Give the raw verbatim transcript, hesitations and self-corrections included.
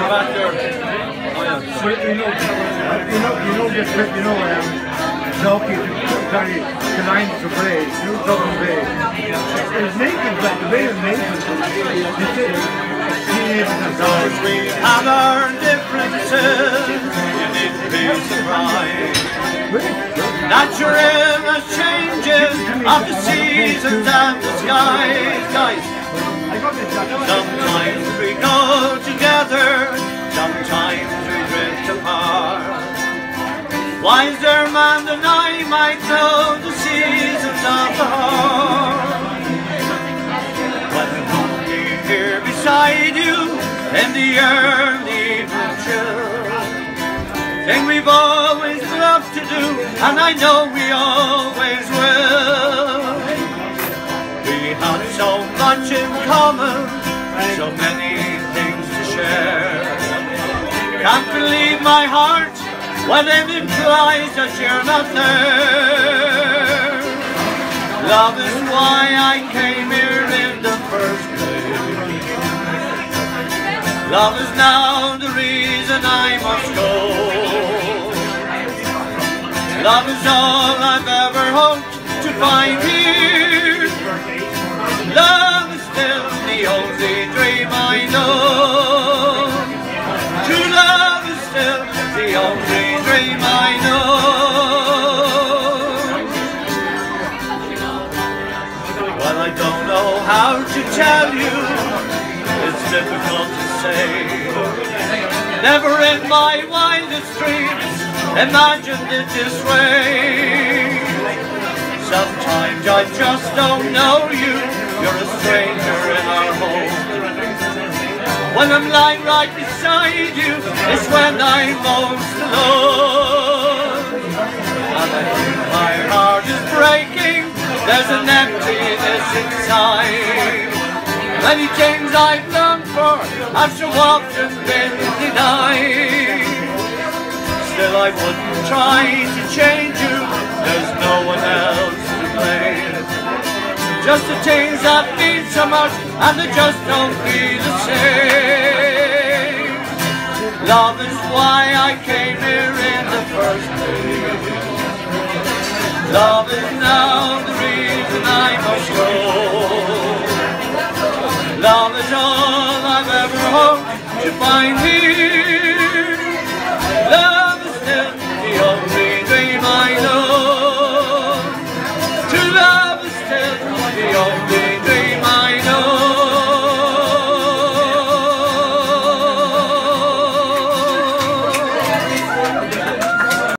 back there. Oh, yeah. But you know, you know, you know this, you know, um, Zelky, sorry, the lines to play, you know, Dublin Bay. It's Nathan's, like the way of Nathan's, we have our differences, you need to be surprised. Natural changes of the seasons and the skies, guys. Sometimes we go together, sometimes we drift apart. Wiser man than I might know the seasons of the heart. When I'm walking here beside you in the early chill, thing we've always loved to do, and I know we always will. We have so much in common, so many things to share. Can't believe my heart when it implies that you're not there. Love is why I came here in the first place. Love is now the reason I must go. Love is all I've ever hoped to find here. Love is still the only dream I know. True love is still the only dream I know. Well, I don't know how to tell you, it's difficult to say. Never in my wildest dreams imagined it this way. Sometimes I just don't know you, you're a stranger in our home. When I'm lying right beside you, it's when I'm most alone. And I think my heart is breaking, there's an emptiness inside. Many things I've longed for have so often been denied. Still I wouldn't try to change you, there's no one else to blame. Just the things that mean so much and they just don't feel the same. Love is why I came here in the first place. Love is now the reason I must go. Love is all I've ever hoped to find here.